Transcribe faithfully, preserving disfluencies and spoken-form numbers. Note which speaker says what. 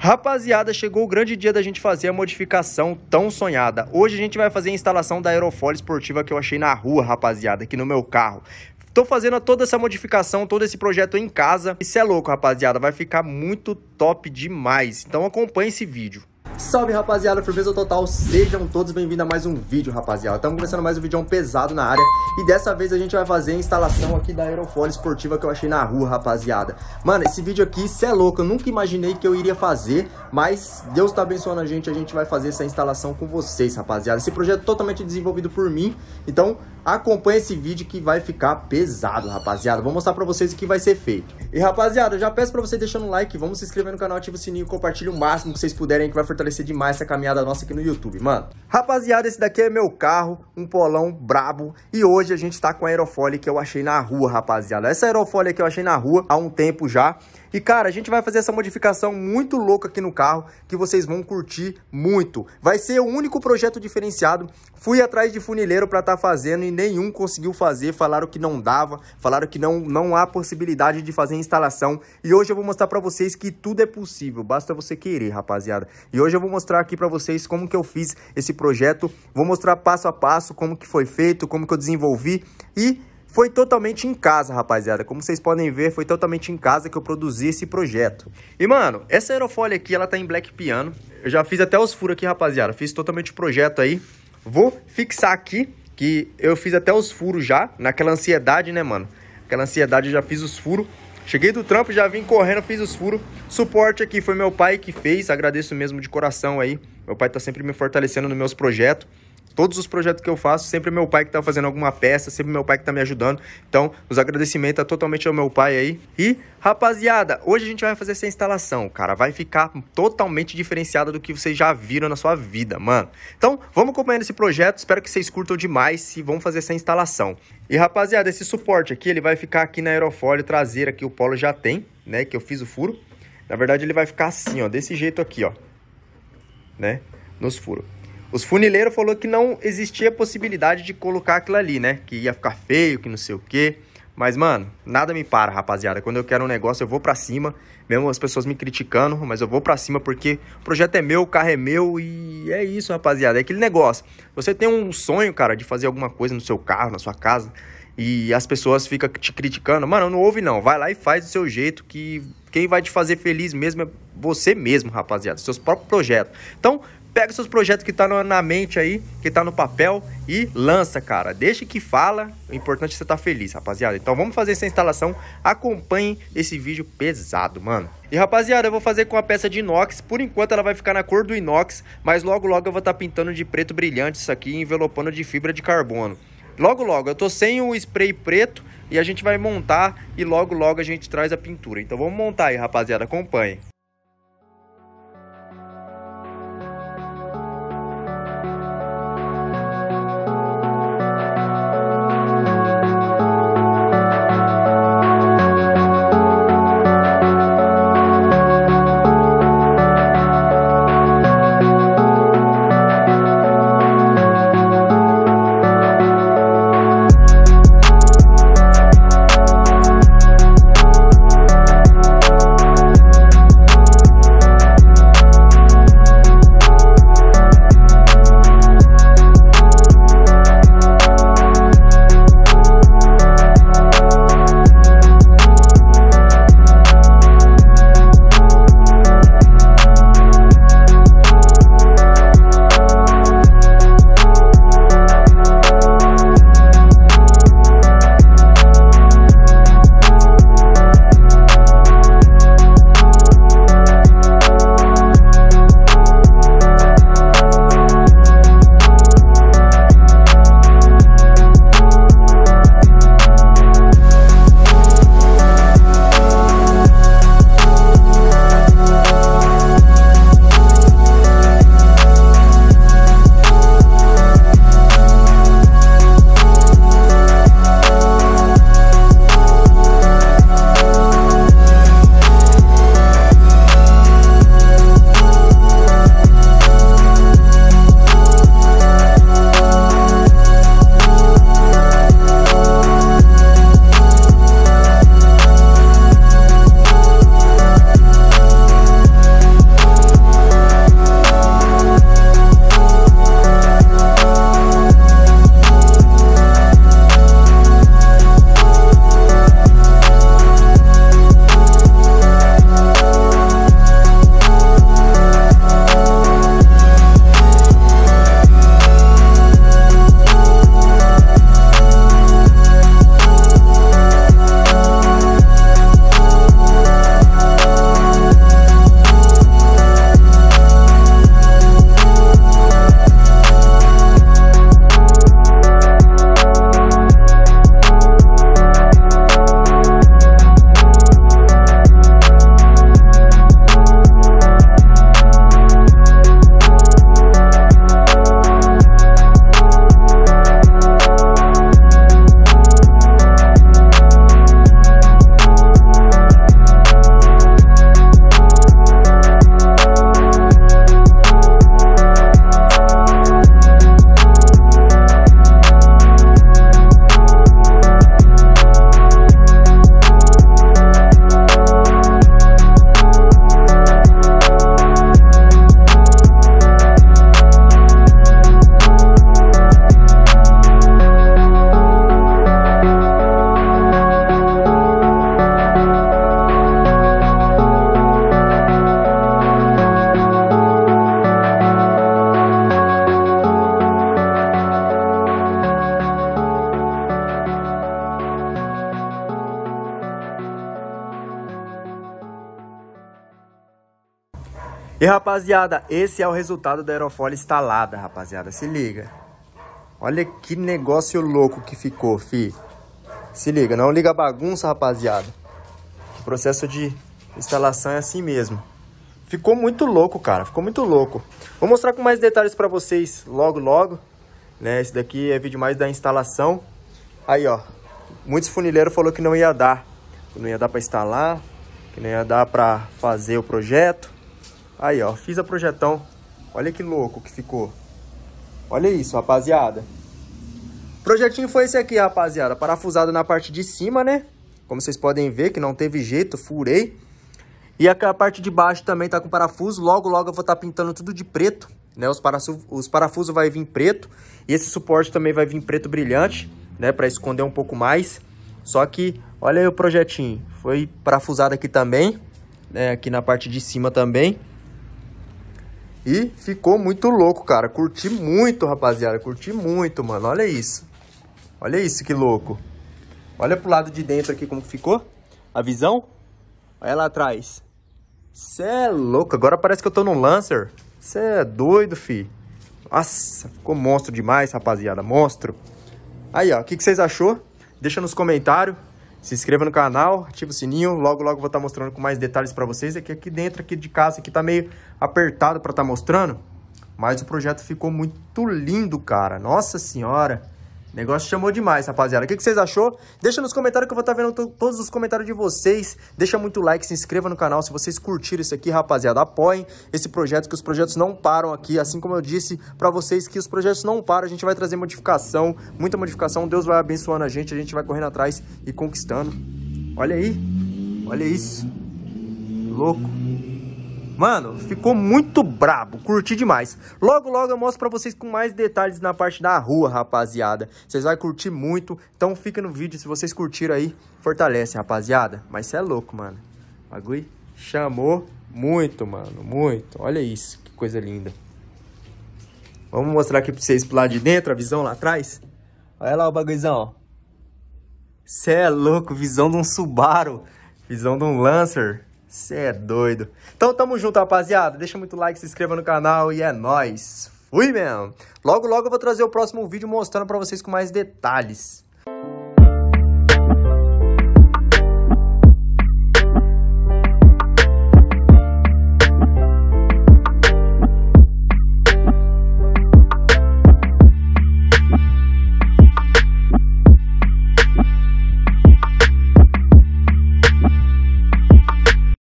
Speaker 1: Rapaziada, chegou o grande dia da gente fazer a modificação tão sonhada. Hoje a gente vai fazer a instalação da aerofólio esportiva que eu achei na rua, rapaziada, aqui no meu carro. Tô fazendo toda essa modificação, todo esse projeto em casa. Isso é louco, rapaziada, vai ficar muito top demais. Então acompanhe esse vídeo. Salve, rapaziada, firmeza total, sejam todos bem-vindos a mais um vídeo, rapaziada. Estamos começando mais um vídeo pesado na área. E dessa vez a gente vai fazer a instalação aqui da aerofólio esportiva que eu achei na rua, rapaziada. Mano, esse vídeo aqui, cê é louco, eu nunca imaginei que eu iria fazer. Mas Deus tá abençoando a gente, a gente vai fazer essa instalação com vocês, rapaziada. Esse projeto é totalmente desenvolvido por mim. Então acompanha esse vídeo que vai ficar pesado, rapaziada. Vou mostrar pra vocês o que vai ser feito. E rapaziada, eu já peço pra você deixando um like, vamos se inscrever no canal, ativa o sininho, compartilha o máximo que vocês puderem, que vai fortalecer demais essa caminhada nossa aqui no YouTube, mano. Rapaziada, esse daqui é meu carro, um polão brabo. E hoje a gente tá com a aerofólio que eu achei na rua, rapaziada. Essa aerofólio que eu achei na rua há um tempo já. E cara, a gente vai fazer essa modificação muito louca aqui no carro, que vocês vão curtir muito. Vai ser o único projeto diferenciado. Fui atrás de funileiro pra tá fazendo e nenhum conseguiu fazer. Falaram que não dava, falaram que não, não há possibilidade de fazer a instalação. E hoje eu vou mostrar pra vocês que tudo é possível, basta você querer, rapaziada. E hoje eu vou mostrar aqui pra vocês como que eu fiz esse projeto. Vou mostrar passo a passo como que foi feito, como que eu desenvolvi e... foi totalmente em casa, rapaziada. Como vocês podem ver, foi totalmente em casa que eu produzi esse projeto. E, mano, essa aerofólio aqui, ela tá em black piano. Eu já fiz até os furos aqui, rapaziada. Fiz totalmente o projeto aí. Vou fixar aqui, que eu fiz até os furos já. Naquela ansiedade, né, mano? Aquela ansiedade, eu já fiz os furos. Cheguei do trampo, já vim correndo, fiz os furos. Suporte aqui foi meu pai que fez. Agradeço mesmo de coração aí. Meu pai tá sempre me fortalecendo nos meus projetos. Todos os projetos que eu faço, sempre é meu pai que tá fazendo alguma peça, sempre meu pai que tá me ajudando. Então, os agradecimentos é totalmente ao meu pai aí. E, rapaziada, hoje a gente vai fazer essa instalação, cara. Vai ficar totalmente diferenciada do que vocês já viram na sua vida, mano. Então, vamos acompanhando esse projeto. Espero que vocês curtam demais e vamos fazer essa instalação. E, rapaziada, esse suporte aqui, ele vai ficar aqui na aerofólio traseira que o Polo já tem, né? Que eu fiz o furo. Na verdade, ele vai ficar assim, ó. Desse jeito aqui, ó. Né? Nos furos. Os funileiros falaram que não existia possibilidade de colocar aquilo ali, né? Que ia ficar feio, que não sei o quê. Mas, mano, nada me para, rapaziada. Quando eu quero um negócio, eu vou pra cima. Mesmo as pessoas me criticando, mas eu vou pra cima porque o projeto é meu, o carro é meu e é isso, rapaziada. É aquele negócio. Você tem um sonho, cara, de fazer alguma coisa no seu carro, na sua casa, e as pessoas ficam te criticando. Mano, não ouve não. Vai lá e faz do seu jeito, que quem vai te fazer feliz mesmo é você mesmo, rapaziada. Seus próprios projetos. Então... pega seus projetos que tá na mente aí, que tá no papel e lança, cara. Deixa que fala, o importante é você tá feliz, rapaziada. Então vamos fazer essa instalação, acompanhem esse vídeo pesado, mano. E rapaziada, eu vou fazer com a peça de inox, por enquanto ela vai ficar na cor do inox, mas logo logo eu vou estar tá pintando de preto brilhante isso aqui, envelopando de fibra de carbono. Logo logo, eu tô sem o spray preto e a gente vai montar e logo logo a gente traz a pintura. Então vamos montar aí, rapaziada, acompanhem. E, rapaziada, esse é o resultado da aerofólio instalada, rapaziada. Se liga. Olha que negócio louco que ficou, fi. Se liga, não liga a bagunça, rapaziada. O processo de instalação é assim mesmo. Ficou muito louco, cara. Ficou muito louco. Vou mostrar com mais detalhes pra vocês logo, logo. Né? Esse daqui é vídeo mais da instalação. Aí, ó. Muitos funileiros falaram que não ia dar. Que não ia dar pra instalar. Que não ia dar pra fazer o projeto. Aí, ó, fiz a projetão. Olha que louco que ficou. Olha isso, rapaziada. O projetinho foi esse aqui, rapaziada. Parafusado na parte de cima, né? Como vocês podem ver, que não teve jeito, furei. E a parte de baixo também tá com parafuso. Logo, logo eu vou estar tá pintando tudo de preto, né? Os, parafusos, os parafusos vai vir preto. E esse suporte também vai vir preto brilhante, né? Pra esconder um pouco mais. Só que, olha aí o projetinho. Foi parafusado aqui também, né? Aqui na parte de cima também. E ficou muito louco, cara. Curti muito, rapaziada. Curti muito, mano. Olha isso. Olha isso, que louco. Olha pro lado de dentro aqui como que ficou. A visão. Olha lá atrás. Cê é louco. Agora parece que eu tô no Lancer. Cê é doido, fi. Nossa, ficou monstro demais, rapaziada. Monstro. Aí, ó. O que, que vocês achou? Deixa nos comentários. Se inscreva no canal, ativa o sininho, logo logo vou estar mostrando com mais detalhes para vocês. Aqui, aqui dentro aqui de casa, aqui tá meio apertado para estar mostrando, mas o projeto ficou muito lindo, cara. Nossa senhora, o negócio chamou demais, rapaziada. O que, que vocês achou? Deixa nos comentários que eu vou estar vendo todos os comentários de vocês. Deixa muito like, se inscreva no canal se vocês curtiram isso aqui, rapaziada. Apoiem esse projeto, que os projetos não param aqui. Assim como eu disse pra vocês que os projetos não param, a gente vai trazer modificação, muita modificação. Deus vai abençoando a gente, a gente vai correndo atrás e conquistando. Olha aí, olha isso. Louco. Mano, ficou muito brabo, curti demais. Logo, logo eu mostro pra vocês com mais detalhes na parte da rua, rapaziada. Vocês vão curtir muito, então fica no vídeo. Se vocês curtiram aí, fortalece, rapaziada. Mas cê é louco, mano. O bagulho chamou muito, mano, muito. Olha isso, que coisa linda. Vamos mostrar aqui pra vocês pro lado de dentro, a visão lá atrás. Olha lá o bagulhozão. Cê é louco, visão de um Subaru, visão de um Lancer. Cê é doido. Então tamo junto, rapaziada. Deixa muito like, se inscreva no canal e é nóis. Fui mesmo. Logo, logo eu vou trazer o próximo vídeo mostrando pra vocês com mais detalhes.